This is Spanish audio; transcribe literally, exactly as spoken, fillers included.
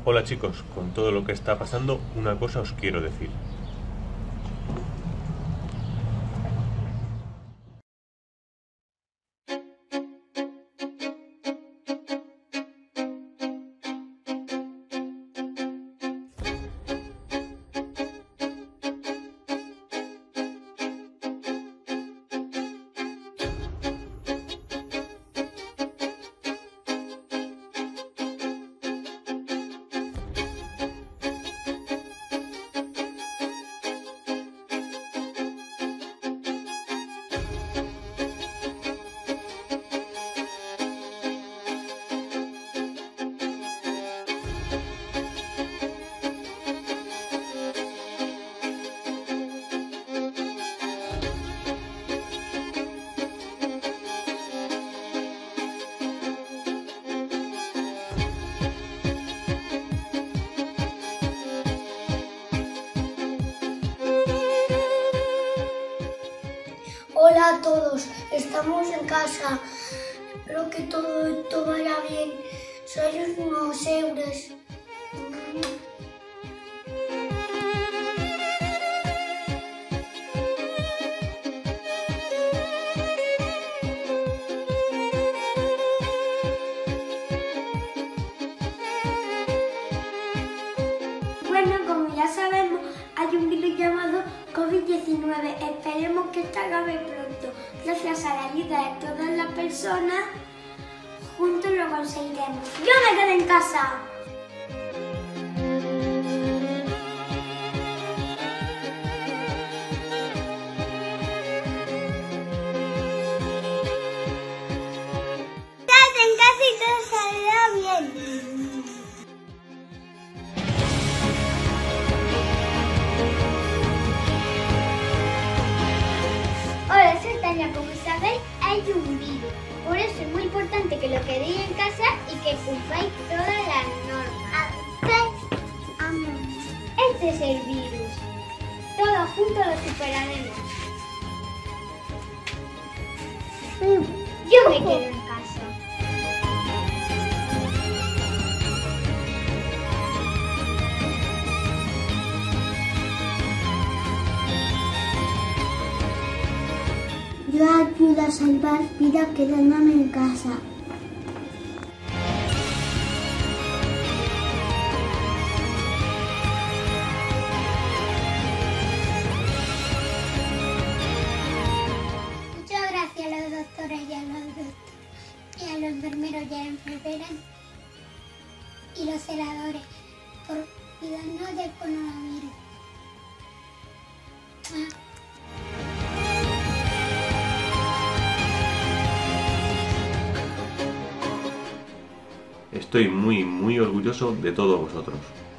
Hola chicos, con todo lo que está pasando, una cosa os quiero decir. Hola a todos, estamos en casa. Espero que todo esto vaya bien. Soy unos euros. Bueno, como ya sabemos, hay un virus llamado COVID diecinueve. Esperemos que esto acabe pronto. Gracias a la ayuda de todas las personas, juntos lo conseguiremos. ¡Yo me quedo en casa! ¡Quédate en casa y todo saldrá bien! Hola, soy Tania. Como sabéis, hay un virus. Por eso es muy importante que lo quedéis en casa y que cumpláis todas las normas. Este es el virus. Todos juntos lo superaremos. Yo me quedo en casa. Yo ayudo a salvar vidas quedándome en casa. Muchas gracias a los doctores y a los, y a los enfermeros y a las enfermeras y los celadores por cuidarnos del coronavirus. Ah. Estoy muy, muy orgulloso de todos vosotros.